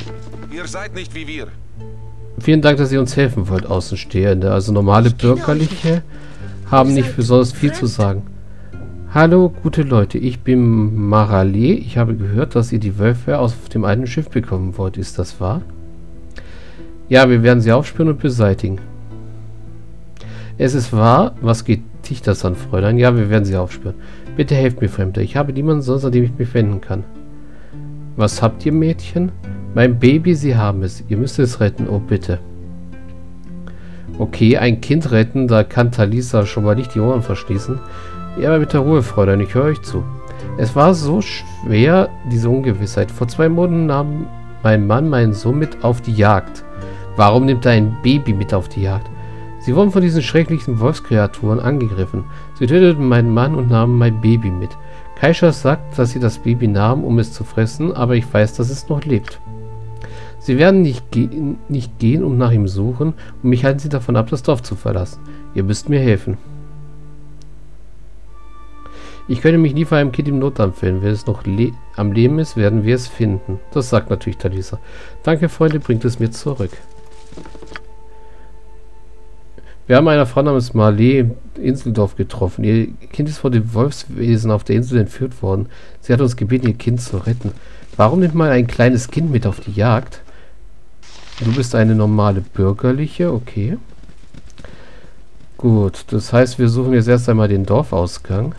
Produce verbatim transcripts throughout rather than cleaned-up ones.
Ihr seid nicht wie wir. Vielen Dank, dass ihr uns helfen wollt, Außenstehende. Also normale Bürgerliche haben nicht besonders viel zu sagen. Hallo, gute Leute, ich bin Marale. Ich habe gehört, dass ihr die Wölfe auf dem alten Schiff bekommen wollt. Ist das wahr? Ja, wir werden sie aufspüren und beseitigen. Es ist wahr? Was geht dich das an, Fräulein? Ja, wir werden sie aufspüren. Bitte helft mir, Fremder. Ich habe niemanden sonst, an dem ich mich wenden kann. Was habt ihr, Mädchen? Mein Baby, sie haben es. Ihr müsst es retten. Oh, bitte. Okay, ein Kind retten, da kann Talisa schon mal nicht die Ohren verschließen. Ja, aber bitte Ruhe, Fräulein, ich höre euch zu. Es war so schwer, diese Ungewissheit. Vor zwei Monaten nahm mein Mann meinen Sohn mit auf die Jagd. Warum nimmt er ein Baby mit auf die Jagd? Sie wurden von diesen schrecklichen Wolfskreaturen angegriffen. Sie töteten meinen Mann und nahmen mein Baby mit. Kaisha sagt, dass sie das Baby nahmen, um es zu fressen, aber ich weiß, dass es noch lebt. Sie werden nicht, ge nicht gehen und nach ihm suchen, und mich halten sie davon ab, das Dorf zu verlassen. Ihr müsst mir helfen. Ich könnte mich nie vor einem Kind im Not anfällen. Wenn es noch le am Leben ist, werden wir es finden. Das sagt natürlich Talisa. Danke, Freunde, bringt es mir zurück. Wir haben eine Frau namens Marley im Inseldorf getroffen. Ihr Kind ist von dem Wolfswesen auf der Insel entführt worden. Sie hat uns gebeten, ihr Kind zu retten. Warum nimmt man ein kleines Kind mit auf die Jagd? Du bist eine normale Bürgerliche, okay. Gut, das heißt, wir suchen jetzt erst einmal den Dorfausgang.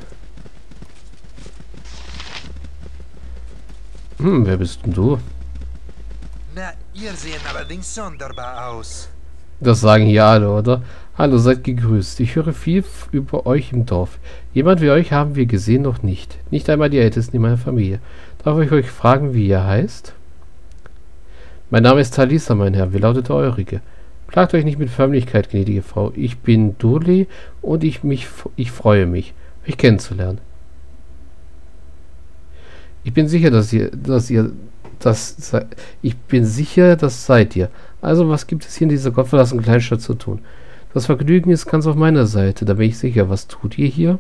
Hm, wer bist denn du? Na, ihr seht allerdings sonderbar aus. Das sagen hier alle, oder? Hallo, seid gegrüßt. Ich höre viel über euch im Dorf. Jemand wie euch haben wir gesehen noch nicht. Nicht einmal die Ältesten in meiner Familie. Darf ich euch fragen, wie ihr heißt? Mein Name ist Talisa, mein Herr. Wie lautet der eurige? Plagt euch nicht mit Förmlichkeit, gnädige Frau. Ich bin Durli und ich, mich, ich freue mich, euch kennenzulernen. Ich bin sicher, dass ihr, dass ihr, das, ich bin sicher, das seid ihr. Also, was gibt es hier in dieser gottverlassenen Kleinstadt zu tun? Das Vergnügen ist ganz auf meiner Seite, da bin ich sicher. Was tut ihr hier?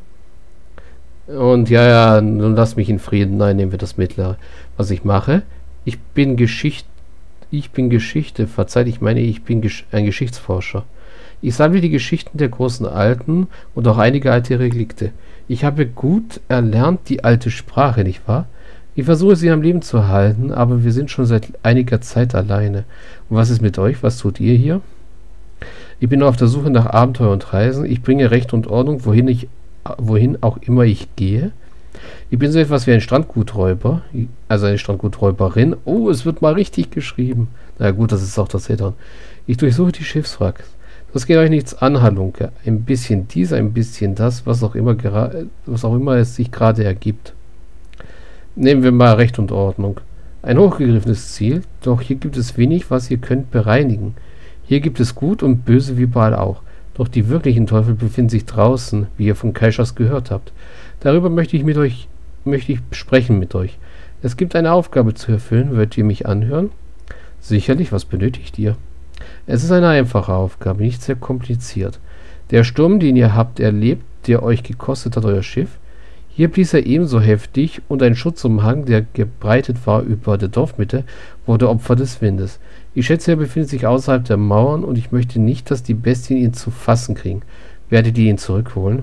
Und ja, ja, nun lasst mich in Frieden. Nein, nehmen wir das Mittlere. Was ich mache? Ich bin Geschichte, ich bin Geschichte, verzeiht, ich meine, ich bin Gesch ein Geschichtsforscher. Ich sammle die Geschichten der großen Alten und auch einige alte Relikte. Ich habe gut erlernt die alte Sprache, nicht wahr? Ich versuche sie am Leben zu halten, aber wir sind schon seit einiger Zeit alleine. Und was ist mit euch? Was tut ihr hier? Ich bin auf der Suche nach Abenteuer und Reisen. Ich bringe Recht und Ordnung, wohin ich, wohin auch immer ich gehe. Ich bin so etwas wie ein Strandguträuber, also eine Strandguträuberin. Oh, es wird mal richtig geschrieben. Na gut, das ist auch das Add-on. Ich durchsuche die Schiffswracks. Das geht euch nichts an, Halunke. Ein bisschen dies, ein bisschen das, was auch immer, was auch immer es sich gerade ergibt. Nehmen wir mal Recht und Ordnung. Ein hochgegriffenes Ziel, doch hier gibt es wenig, was ihr könnt bereinigen. Hier gibt es Gut und Böse wie überall auch. Doch die wirklichen Teufel befinden sich draußen, wie ihr von Kaishas gehört habt. Darüber möchte ich mit euch, möchte ich sprechen mit euch. Es gibt eine Aufgabe zu erfüllen. Wollt ihr mich anhören? Sicherlich, was benötigt ihr? Es ist eine einfache Aufgabe, nicht sehr kompliziert. Der Sturm, den ihr habt erlebt, der euch gekostet hat euer Schiff, hier blies er ebenso heftig und ein Schutzumhang, der gebreitet war über der Dorfmitte, wurde Opfer des Windes. Ich schätze, er befindet sich außerhalb der Mauern und ich möchte nicht, dass die Bestien ihn zu fassen kriegen. Werdet ihr ihn zurückholen?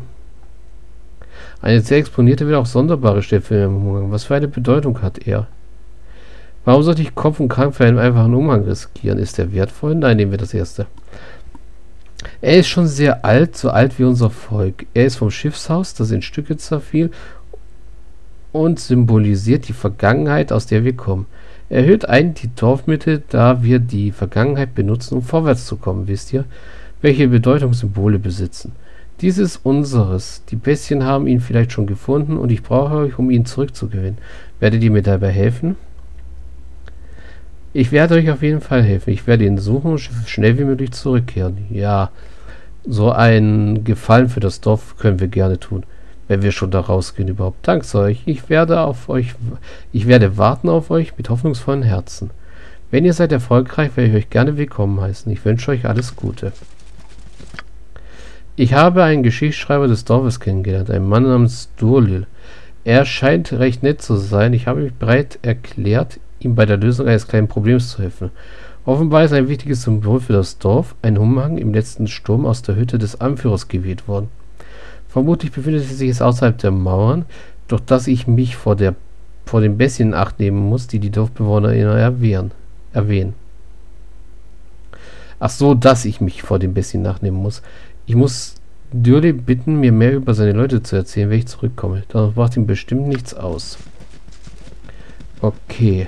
Eine sehr exponierte, will auch sonderbare Stelle im Umhang. Was für eine Bedeutung hat er? Warum sollte ich Kopf und Kragen für einen einfachen Umhang riskieren? Ist er wertvoll? Nein, nehmen wir das erste. Er ist schon sehr alt, so alt wie unser Volk. Er ist vom Schiffshaus, das in Stücke zerfiel und symbolisiert die Vergangenheit, aus der wir kommen. Er hüllt ein die Dorfmitte, da wir die Vergangenheit benutzen, um vorwärts zu kommen, wisst ihr, welche Bedeutung Symbole besitzen. Dies ist unseres. Die Bestien haben ihn vielleicht schon gefunden und ich brauche euch, um ihn zurückzugewinnen. Werdet ihr mir dabei helfen? Ich werde euch auf jeden Fall helfen. Ich werde ihn suchen und schnell wie möglich zurückkehren. Ja, so einen Gefallen für das Dorf können wir gerne tun, wenn wir schon da rausgehen überhaupt. Danke euch. Ich werde auf euch, ich werde warten auf euch mit hoffnungsvollen Herzen. Wenn ihr seid erfolgreich, werde ich euch gerne willkommen heißen. Ich wünsche euch alles Gute. Ich habe einen Geschichtsschreiber des Dorfes kennengelernt, einen Mann namens Durlil. Er scheint recht nett zu sein. Ich habe mich bereit erklärt, ihm bei der Lösung eines kleinen Problems zu helfen. Offenbar ist ein wichtiges Symbol für das Dorf, ein Umhang, im letzten Sturm aus der Hütte des Anführers geweht worden. Vermutlich befindet es sich jetzt außerhalb der Mauern, doch dass ich mich vor, der, vor den Bessien in Acht nehmen muss, die die Dorfbewohner erwähnen. erwähnen. Ach so, dass ich mich vor den Bessien nachnehmen muss. Ich muss Dürle bitten, mir mehr über seine Leute zu erzählen, wenn ich zurückkomme. Das macht ihm bestimmt nichts aus. Okay.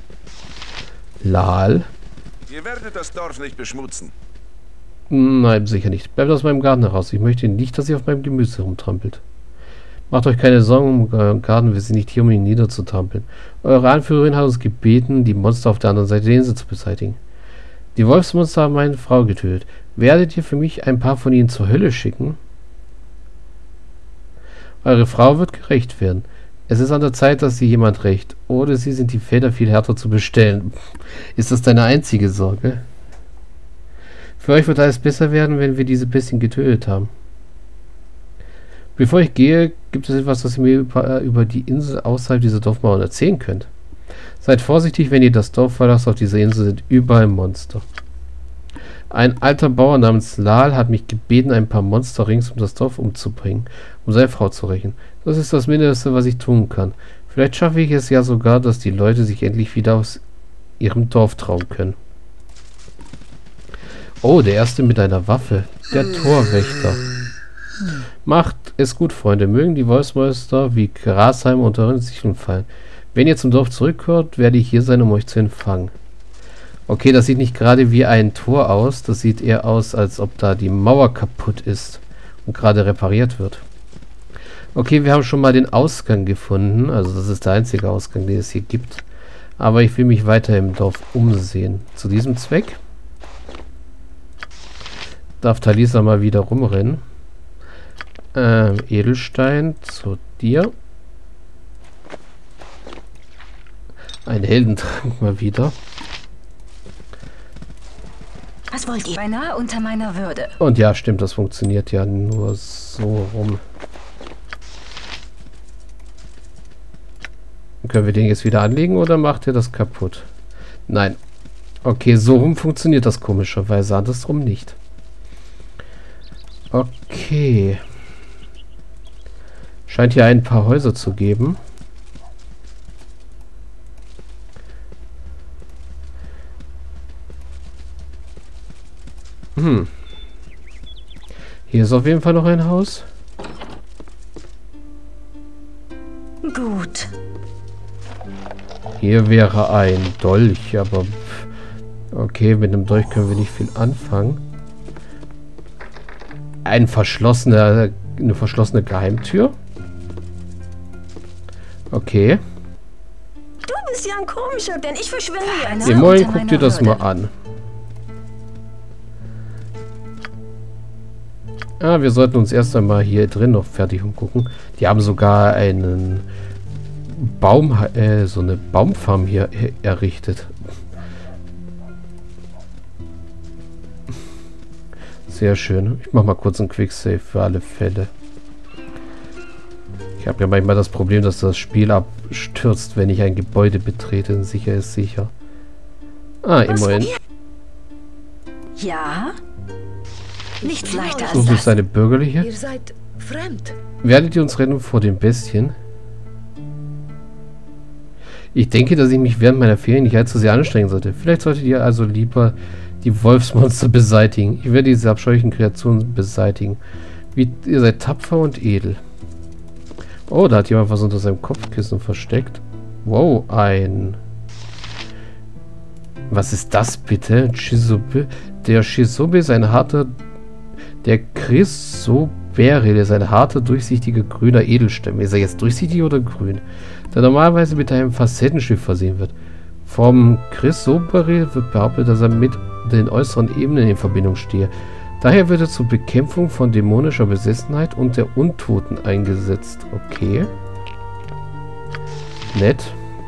Lal. Ihr werdet das Dorf nicht beschmutzen. Nein, sicher nicht. Bleibt aus meinem Garten heraus. Ich möchte nicht, dass ihr auf meinem Gemüse rumtrampelt. Macht euch keine Sorgen um euren Garten, wir sind nicht hier, um ihn niederzutrampeln. Eure Anführerin hat uns gebeten, die Monster auf der anderen Seite der Insel zu beseitigen. Die Wolfsmonster haben meine Frau getötet. Werdet ihr für mich ein paar von ihnen zur Hölle schicken? Eure Frau wird gerecht werden. Es ist an der Zeit, dass sie jemand rächt. Oder sie sind die Väter viel härter zu bestellen. Ist das deine einzige Sorge? Für euch wird alles besser werden, wenn wir diese Bestien getötet haben. Bevor ich gehe, gibt es etwas, das ihr mir über, über die Insel außerhalb dieser Dorfmauern erzählen könnt. Seid vorsichtig, wenn ihr das Dorf verlasst. Auf dieser Insel sind überall Monster. Ein alter Bauer namens Lal hat mich gebeten, ein paar Monster rings um das Dorf umzubringen, um seine Frau zu rächen. Das ist das Mindeste, was ich tun kann. Vielleicht schaffe ich es ja sogar, dass die Leute sich endlich wieder aus ihrem Dorf trauen können. Oh, der erste mit einer Waffe. Der Torwächter. Macht es gut, Freunde. Mögen die Wolfsmonster wie Grashalm unter euren Sicheln fallen. Wenn ihr zum Dorf zurückkehrt, werde ich hier sein, um euch zu empfangen. Okay, das sieht nicht gerade wie ein Tor aus. Das sieht eher aus, als ob da die Mauer kaputt ist und gerade repariert wird. Okay, wir haben schon mal den Ausgang gefunden. Also das ist der einzige Ausgang, den es hier gibt. Aber ich will mich weiter im Dorf umsehen. Zu diesem Zweck darf Talisa mal wieder rumrennen. Ähm, Edelstein zu dir. Ein Heldentrank mal wieder. Was wollt ihr? Beinahe unter meiner Würde. Und ja, stimmt, das funktioniert ja nur so rum. Können wir den jetzt wieder anlegen oder macht ihr das kaputt? Nein. Okay, so rum funktioniert das komischerweise, andersrum nicht. Okay. Scheint hier ein paar Häuser zu geben. Hm. Hier ist auf jeden Fall noch ein Haus. Gut. Hier wäre ein Dolch, aber okay, mit einem Dolch können wir nicht viel anfangen. Ein verschlossener, eine verschlossene Geheimtür. Okay. Du bist ja ein komischer, denn ich verschwinde hier. Immerhin, guck dir das mal an. Ah, wir sollten uns erst einmal hier drin noch fertig umgucken. Die haben sogar einen Baum, äh, so eine Baumfarm hier errichtet. Sehr schön. Ich mache mal kurz einen Quicksave für alle Fälle. Ich habe ja manchmal das Problem, dass das Spiel abstürzt, wenn ich ein Gebäude betrete. Sicher ist sicher. Ah, immerhin. Ja? Nichts leichter als Du bist eine bürgerliche. Ihr seid fremd. Werdet ihr uns retten vor den Bestien? Ich denke, dass ich mich während meiner Ferien nicht allzu sehr anstrengen sollte. Vielleicht solltet ihr also lieber die Wolfsmonster beseitigen. Ich werde diese abscheulichen Kreaturen beseitigen. Wie, ihr seid tapfer und edel. Oh, da hat jemand was unter seinem Kopfkissen versteckt. Wow, ein... Was ist das bitte? Shisobe. Der Shisobe ist ein harter... Der Chrysoberyl ist ein harter, durchsichtiger, grüner Edelstein. Ist er jetzt durchsichtig oder grün? Der normalerweise mit einem Facettenschiff versehen wird. Vom Chrysoberyl wird behauptet, dass er mit den äußeren Ebenen in Verbindung stehe. Daher wird er zur Bekämpfung von dämonischer Besessenheit und der Untoten eingesetzt. Okay. Nett.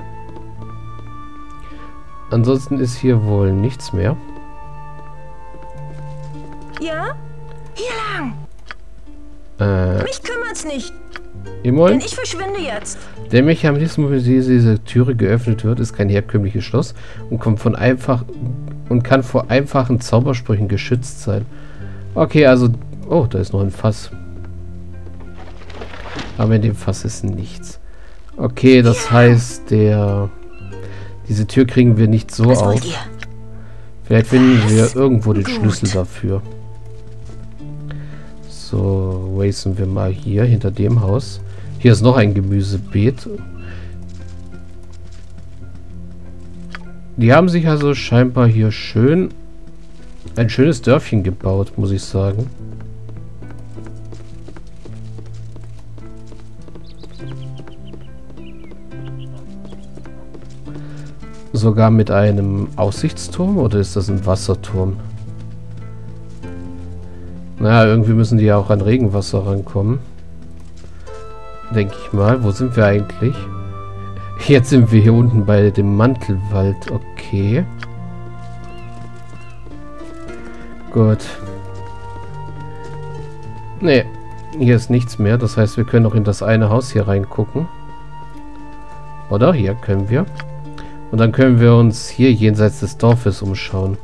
Ansonsten ist hier wohl nichts mehr. Ja? Hier lang. Äh, Mich kümmert's nicht. Immerhin. Denn ich verschwinde jetzt. Der Mechanismus, mit dem diese Türe geöffnet wird, ist kein herkömmliches Schloss und kommt von einfach und kann vor einfachen Zaubersprüchen geschützt sein. Okay, also... Oh, da ist noch ein Fass. Aber in dem Fass ist nichts. Okay, das heißt, der... Diese Tür kriegen wir nicht so Was auf. wollt ihr? Vielleicht finden Was? wir irgendwo den Gut. Schlüssel dafür. So, racen wir mal hier hinter dem Haus. Hier ist noch ein Gemüsebeet. Die haben sich also scheinbar hier schön ein schönes Dörfchen gebaut, muss ich sagen. Sogar mit einem Aussichtsturm, oder ist das ein Wasserturm? Naja, irgendwie müssen die ja auch an Regenwasser rankommen. Denke ich mal. Wo sind wir eigentlich? Jetzt sind wir hier unten bei dem Mantelwald. Okay. Gut. Ne, hier ist nichts mehr. Das heißt, wir können auch in das eine Haus hier reingucken. Oder? Hier können wir. Und dann können wir uns hier jenseits des Dorfes umschauen.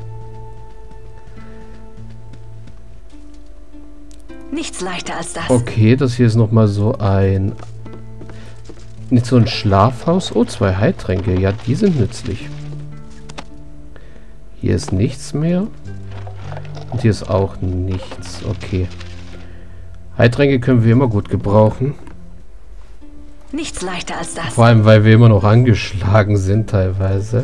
Nichts leichter als das. Okay, das hier ist nochmal so ein... Nicht so ein Schlafhaus. Oh, zwei Heiltränke. Ja, die sind nützlich. Hier ist nichts mehr. Und hier ist auch nichts. Okay. Heiltränke können wir immer gut gebrauchen. Nichts leichter als das. Vor allem, weil wir immer noch angeschlagen sind teilweise.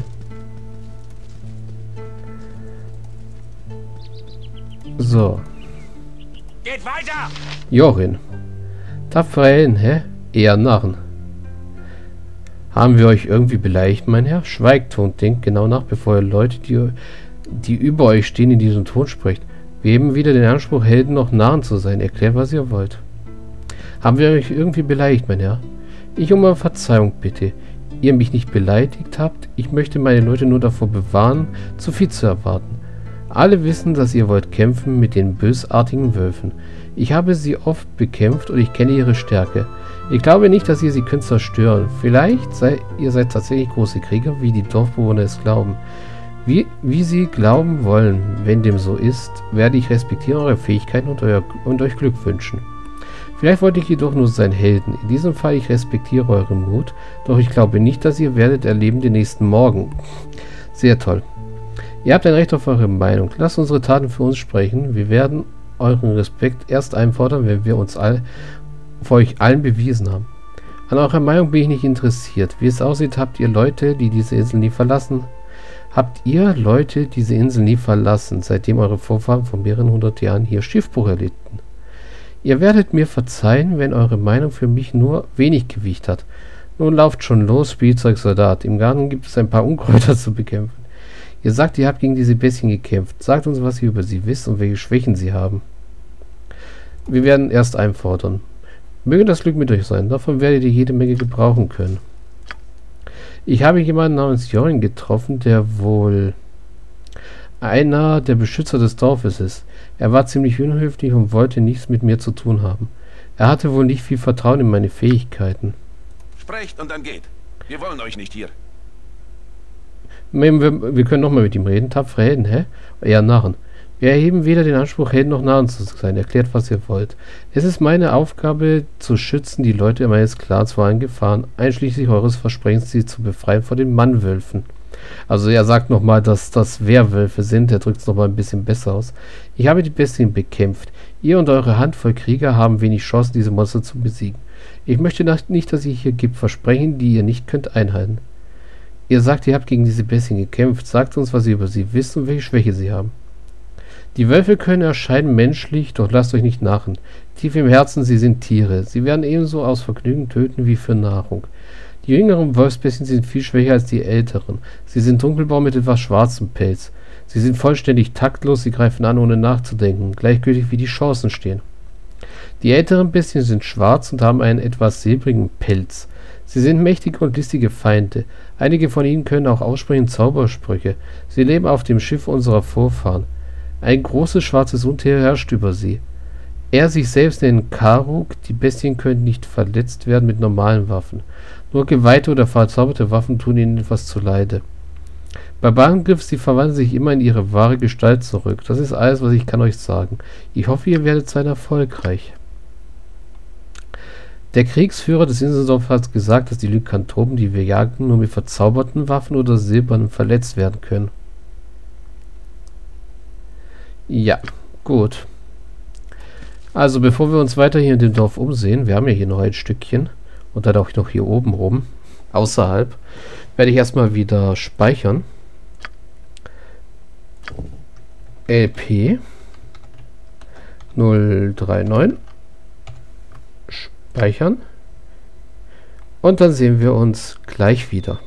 So. Geht weiter! Jorin. Tapfere Helden, hä? Eher Narren. Haben wir euch irgendwie beleidigt, mein Herr? Schweigt und denkt genau nach, bevor ihr Leute, die, die über euch stehen, in diesem Ton sprecht. Wir heben wieder den Anspruch, Helden noch Narren zu sein. Erklärt, was ihr wollt. Haben wir euch irgendwie beleidigt, mein Herr? Ich um Verzeihung bitte. Ihr mich nicht beleidigt habt, ich möchte meine Leute nur davor bewahren, zu viel zu erwarten. Alle wissen, dass ihr wollt kämpfen mit den bösartigen Wölfen. Ich habe sie oft bekämpft und ich kenne ihre Stärke. Ich glaube nicht, dass ihr sie könnt zerstören. Vielleicht seid ihr seid tatsächlich große Krieger, wie die Dorfbewohner es glauben. Wie, wie sie glauben wollen. Wenn dem so ist, werde ich respektieren eure Fähigkeiten und, euer, und euch Glück wünschen. Vielleicht wollte ich jedoch nur sein Helden. In diesem Fall, ich respektiere euren Mut, doch ich glaube nicht, dass ihr werdet erleben den nächsten Morgen. Sehr toll. Ihr habt ein Recht auf eure Meinung. Lasst unsere Taten für uns sprechen. Wir werden euren Respekt erst einfordern, wenn wir uns all, vor euch allen bewiesen haben. An eurer Meinung bin ich nicht interessiert. Wie es aussieht, habt ihr Leute, die diese Insel nie verlassen. Habt ihr Leute diese Insel nie verlassen, seitdem eure Vorfahren vor mehreren hundert Jahren hier Schiffbruch erlitten. Ihr werdet mir verzeihen, wenn eure Meinung für mich nur wenig Gewicht hat. Nun lauft schon los, Spielzeugsoldat. Im Garten gibt es ein paar Unkräuter zu bekämpfen. Ihr sagt, ihr habt gegen diese Bestien gekämpft. Sagt uns, was ihr über sie wisst und welche Schwächen sie haben. Wir werden erst einfordern. Möge das Glück mit euch sein. Davon werdet ihr jede Menge gebrauchen können. Ich habe jemanden namens Jorin getroffen, der wohl einer der Beschützer des Dorfes ist. Er war ziemlich unhöflich und wollte nichts mit mir zu tun haben. Er hatte wohl nicht viel Vertrauen in meine Fähigkeiten. Sprecht und dann geht. Wir wollen euch nicht hier. Wir, wir, wir können nochmal mit ihm reden. Tapfere Helden, hä? Eher Narren. Wir erheben weder den Anspruch, Helden noch Narren zu sein. Erklärt, was ihr wollt. Es ist meine Aufgabe, zu schützen, die Leute meines Clans vor allen Gefahren, einschließlich eures Versprechens, sie zu befreien vor den Mannwölfen. Also er sagt nochmal, dass das Werwölfe sind. Er drückt es nochmal ein bisschen besser aus. Ich habe die Bestien bekämpft. Ihr und eure Handvoll Krieger haben wenig Chancen, diese Monster zu besiegen. Ich möchte nicht, dass ihr hier gibt Versprechen, die ihr nicht könnt einhalten. Ihr sagt, ihr habt gegen diese Bestien gekämpft. Sagt uns, was ihr über sie wisst und welche Schwäche sie haben. Die Wölfe können erscheinen menschlich, doch lasst euch nicht narren. Tief im Herzen, sie sind Tiere. Sie werden ebenso aus Vergnügen töten wie für Nahrung. Die jüngeren Wolfsbestien sind viel schwächer als die älteren. Sie sind dunkelblau mit etwas schwarzem Pelz. Sie sind vollständig taktlos, sie greifen an, ohne nachzudenken, gleichgültig wie die Chancen stehen. Die älteren Bestien sind schwarz und haben einen etwas silbrigen Pelz. Sie sind mächtige und listige Feinde. Einige von ihnen können auch aussprechen Zaubersprüche. Sie leben auf dem Schiff unserer Vorfahren. Ein großes schwarzes Untier herrscht über sie. Er sich selbst nennt Karuk. Die Bestien können nicht verletzt werden mit normalen Waffen. Nur geweihte oder verzauberte Waffen tun ihnen etwas zuleide. Bei Angriff, sie verwandeln sich immer in ihre wahre Gestalt zurück. Das ist alles, was ich kann euch sagen. Ich hoffe, ihr werdet sein erfolgreich. Der Kriegsführer des Inselsdorf hat gesagt, dass die Lykanthropen, die wir jagen, nur mit verzauberten Waffen oder silbernen verletzt werden können. Ja, gut. Also bevor wir uns weiter hier in dem Dorf umsehen, wir haben ja hier noch ein Stückchen und dann auch noch hier oben rum, außerhalb, werde ich erstmal wieder speichern. L P null drei neun speichern und dann sehen wir uns gleich wieder.